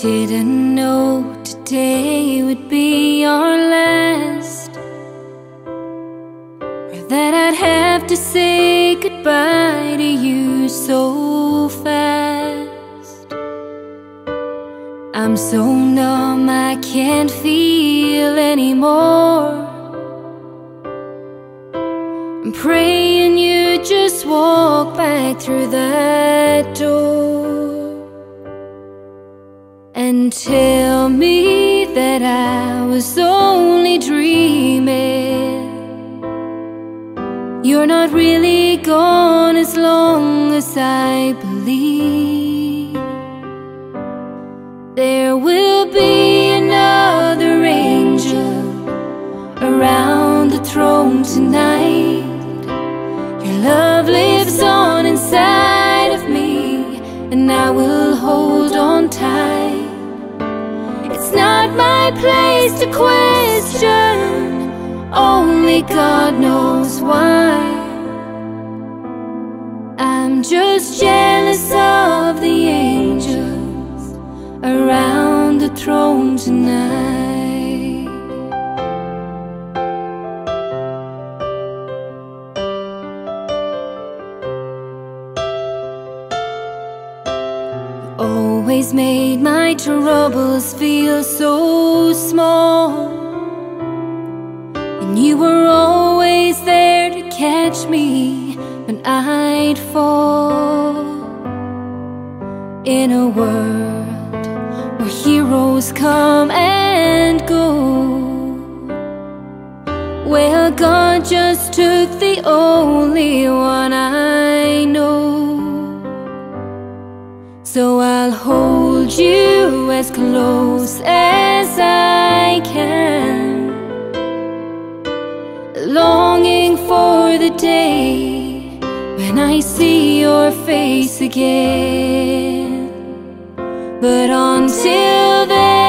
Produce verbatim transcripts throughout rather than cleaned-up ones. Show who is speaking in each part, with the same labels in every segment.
Speaker 1: Didn't know today would be our last, or that I'd have to say goodbye to you so fast. I'm so numb I can't feel anymore. I'm praying you just walk back through that door and tell me that I was only dreaming. You're not really gone as long as I believe. There will be another angel around the throne tonight. Your love lives on inside of me, and I will hold on tight. It's not my place to question, only God knows why. I'm just jealous of the angels around the throne tonight. Always made my troubles feel so small, and you were always there to catch me when I'd fall. In a world where heroes come and go, well, God just took the only one I know. So I'll hold you as close as I can, longing for the day when I see your face again. But until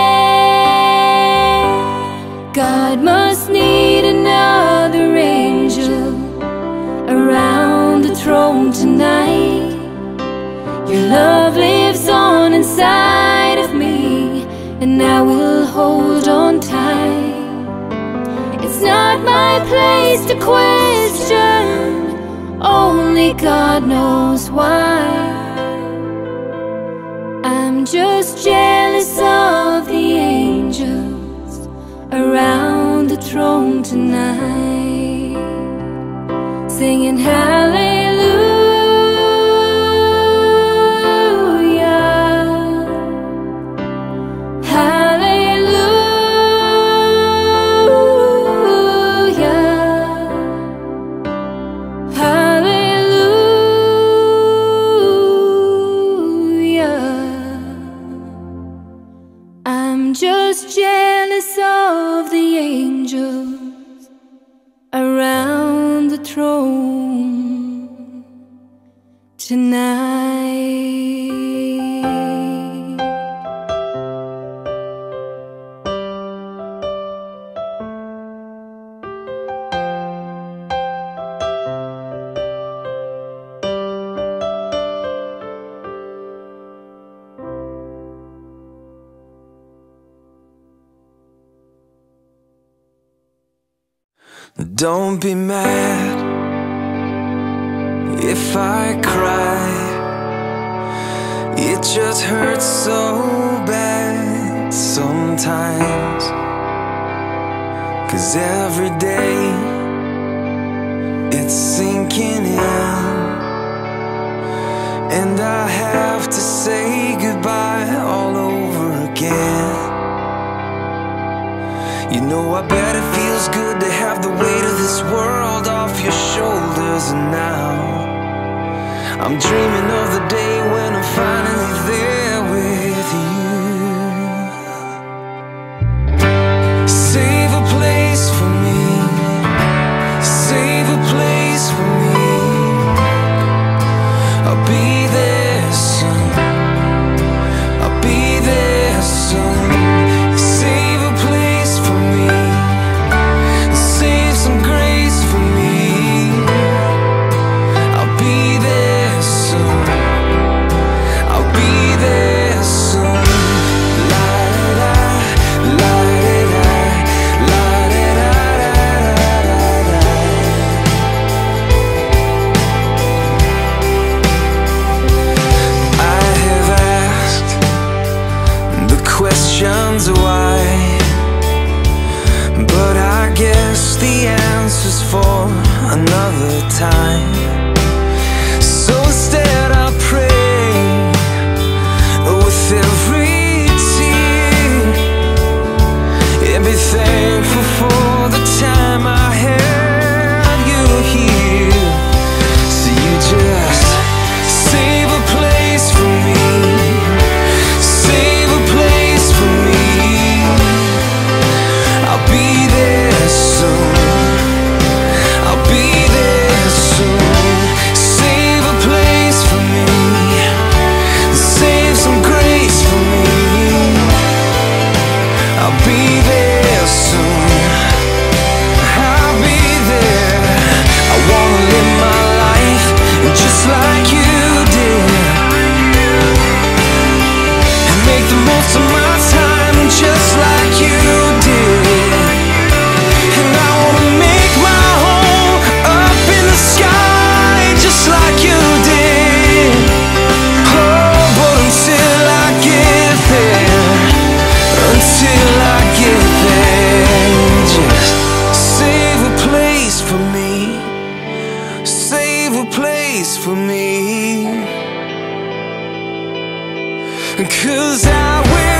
Speaker 1: then, God must need another angel around the throne tonight. Your love lives on inside of me, and I will hold on tight. It's not my place to question, only God knows why. I'm just jealous of the angels around the throne tonight, singing hallelujah. Just jealous of the angels around the throne tonight.
Speaker 2: Don't be mad if I cry. It just hurts so bad sometimes, 'cause every day it's sinking in, and I have to say goodbye all over again. You know, I bet it feels good to have the weight of this world off your shoulders. And now I'm dreaming of the day when I'm finally there with you. Save a place for me, save a place for me. I'll be there soon, I'll be there soon. Save a place for me, save some grace for me. I'll be there soon. 'cause I will